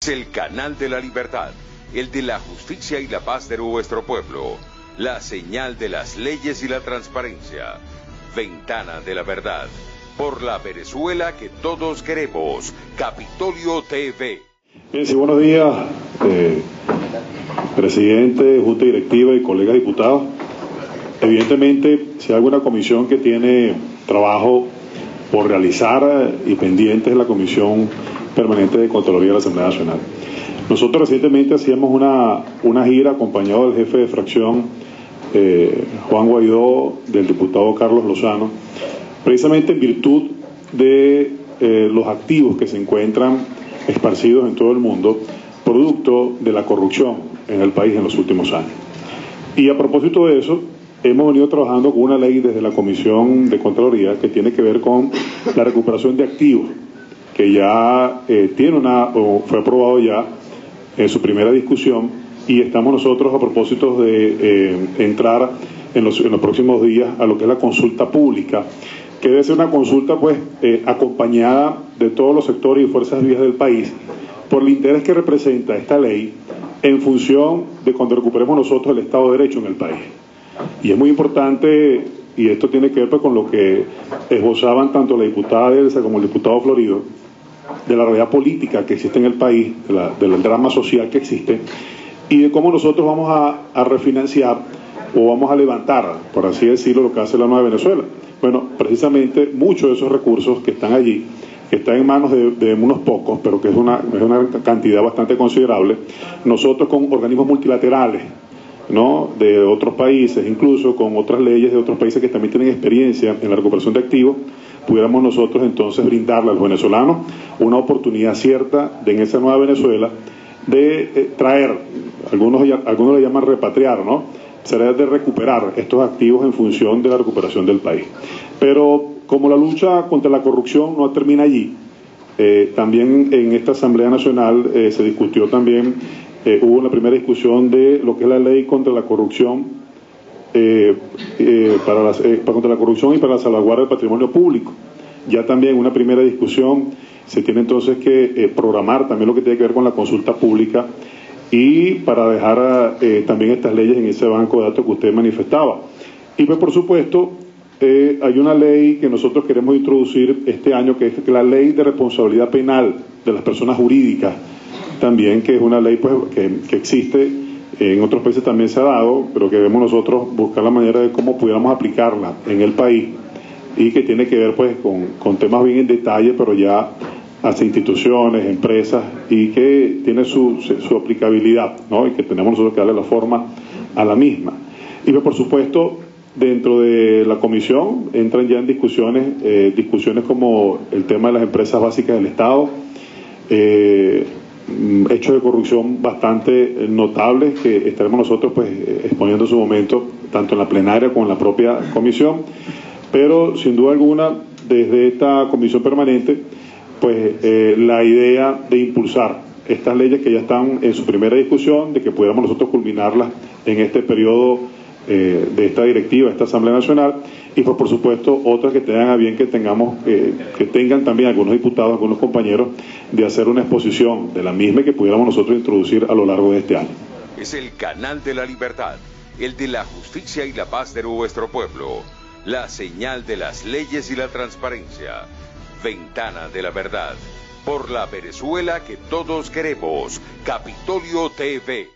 Es el canal de la libertad, el de la justicia y la paz de nuestro pueblo, la señal de las leyes y la transparencia, ventana de la verdad, por la Venezuela que todos queremos, Capitolio TV. Sí, buenos días, presidente, junta directiva y colegas diputados. Evidentemente, si hay alguna comisión que tiene trabajo por realizar y pendiente es la Comisión Permanente de Contraloría de la Asamblea Nacional. Nosotros recientemente hacíamos una gira acompañado del jefe de fracción, Juan Guaidó, del diputado Carlos Lozano, precisamente en virtud de los activos que se encuentran esparcidos en todo el mundo, producto de la corrupción en el país en los últimos años. Y a propósito de eso, hemos venido trabajando con una ley desde la Comisión de Contraloría que tiene que ver con la recuperación de activos, que ya fue aprobado ya en su primera discusión, y estamos nosotros a propósito de entrar en los próximos días a lo que es la consulta pública, que debe ser una consulta pues acompañada de todos los sectores y fuerzas vivas del país por el interés que representa esta ley en función de cuando recuperemos nosotros el Estado de Derecho en el país. Y es muy importante, y esto tiene que ver pues con lo que esbozaban tanto la diputada Elsa como el diputado Florido, de la realidad política que existe en el país, del drama social que existe, y de cómo nosotros vamos a refinanciar o vamos a levantar, por así decirlo, lo que hace la Nueva Venezuela. Bueno, precisamente muchos de esos recursos que están allí, que están en manos de unos pocos, pero que es una cantidad bastante considerable, nosotros con organismos multilaterales, ¿no?, de otros países, incluso con otras leyes de otros países que también tienen experiencia en la recuperación de activos, pudiéramos nosotros entonces brindarle a los venezolanos una oportunidad cierta de en esa nueva Venezuela de traer, algunos le llaman repatriar, ¿no?, será de recuperar estos activos en función de la recuperación del país. Pero como la lucha contra la corrupción no termina allí, también en esta Asamblea Nacional se discutió también, hubo una primera discusión de lo que es la ley contra la corrupción, contra la corrupción y para la salvaguarda del patrimonio público. Ya también una primera discusión, se tiene entonces que programar también lo que tiene que ver con la consulta pública y para dejar también estas leyes en ese banco de datos que usted manifestaba. Y pues por supuesto hay una ley que nosotros queremos introducir este año, que es la ley de responsabilidad penal de las personas jurídicas también, que es una ley pues que existe, en otros países también se ha dado, pero que debemos nosotros buscar la manera de cómo pudiéramos aplicarla en el país, y que tiene que ver pues con temas bien en detalle, pero ya hacia instituciones, empresas, y que tiene su aplicabilidad, ¿no?, y que tenemos nosotros que darle la forma a la misma. Y por supuesto, dentro de la comisión entran ya en discusiones como el tema de las empresas básicas del Estado, hechos de corrupción bastante notables que estaremos nosotros pues exponiendo en su momento, tanto en la plenaria como en la propia comisión, pero sin duda alguna desde esta comisión permanente pues la idea de impulsar estas leyes que ya están en su primera discusión, de que pudiéramos nosotros culminarlas en este periodo de esta directiva, esta Asamblea Nacional, y pues por supuesto otras que tengan a bien que tengan también algunos diputados, algunos compañeros, de hacer una exposición de la misma y que pudiéramos nosotros introducir a lo largo de este año. Es el canal de la libertad, el de la justicia y la paz de nuestro pueblo, la señal de las leyes y la transparencia, ventana de la verdad, por la Venezuela que todos queremos, Capitolio TV.